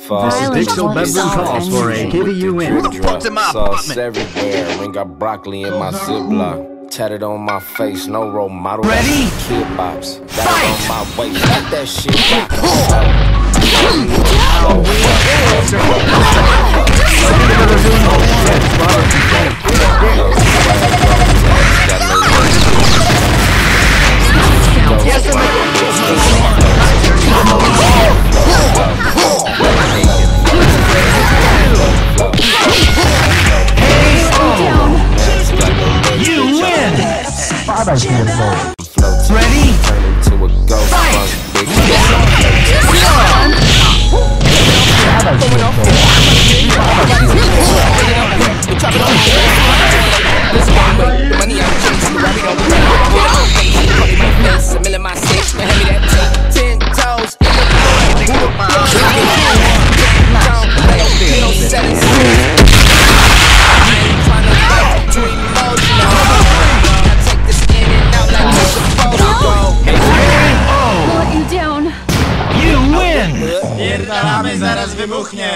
Pixel bedroom calls for a KVU win. Sauce everywhere. Ring got broccoli in my Ziploc. Tatted on my face, no role model. Ready? Kid bops. Got it on my waist. Let that shit rock. You win! Ready? Turn into a ghost. Pierdalamy, zaraz wybuchnie!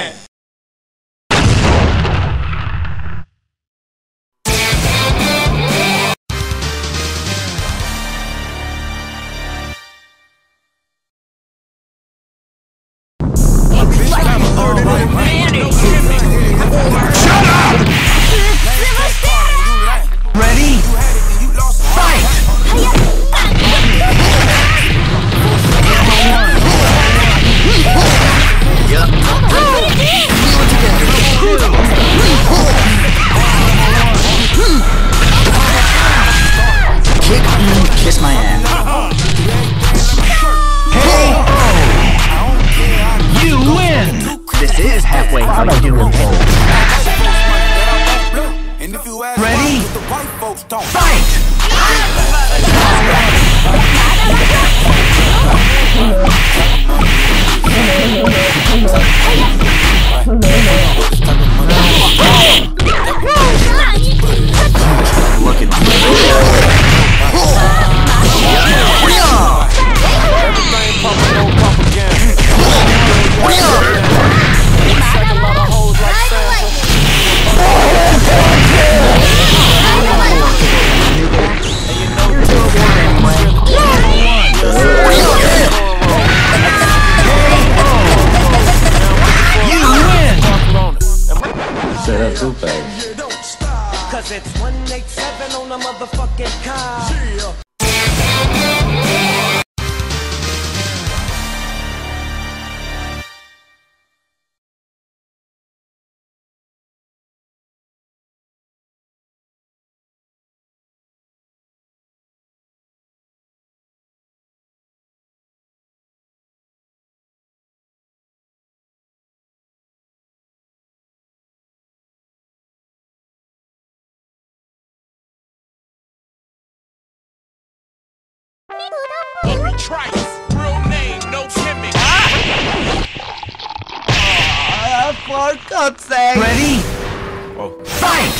Ready? Fight! Kiss my ass. Hey! You win! This is halfway how you do it. Ready? Fight! Look at me. Set up too fast. Cause it's 187 on a motherfucking car. Trice, real name, no Timmy. For God's sake! Ready? Fight!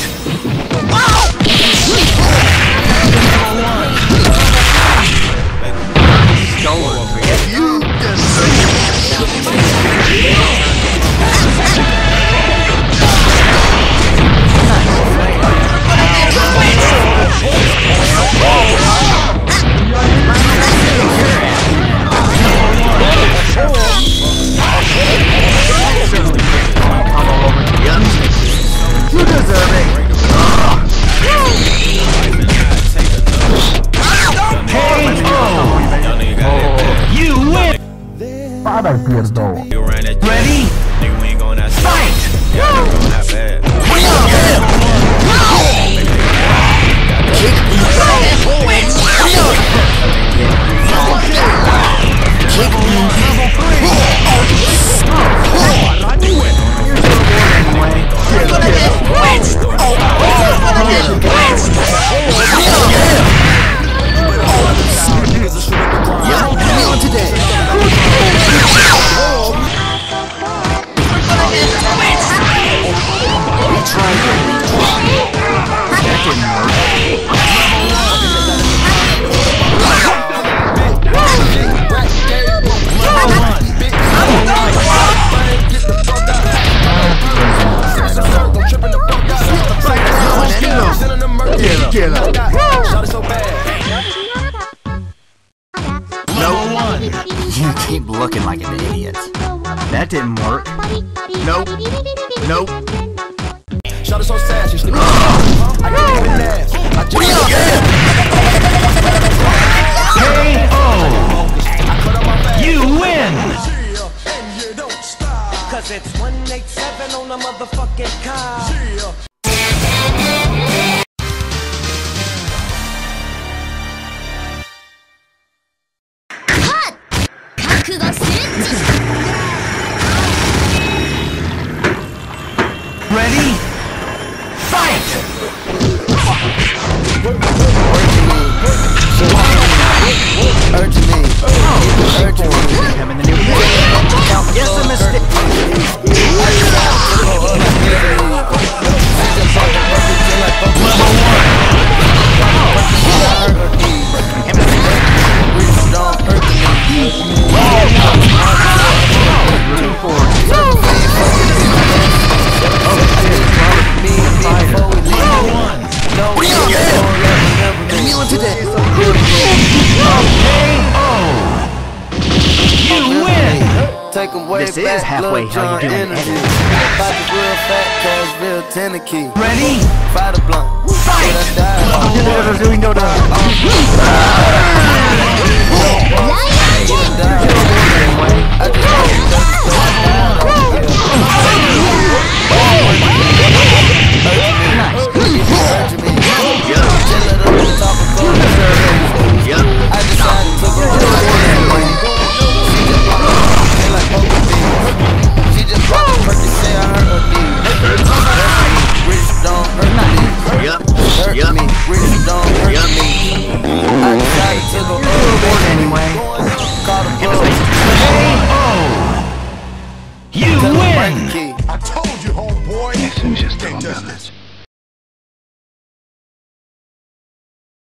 You deserve it. You win! Ready? Fight! Get the Nope. Nope. Shot it so sad, she slipped. I can't even laugh. I just You win! And you don't stop. Cause it's 187 on a motherfucking car. Ready? Fight! urging me. Urging me. I'm in the new game. Yes, a mistake. This is halfway how you doing. Ready? Fight a blunt. Fight! Level 1!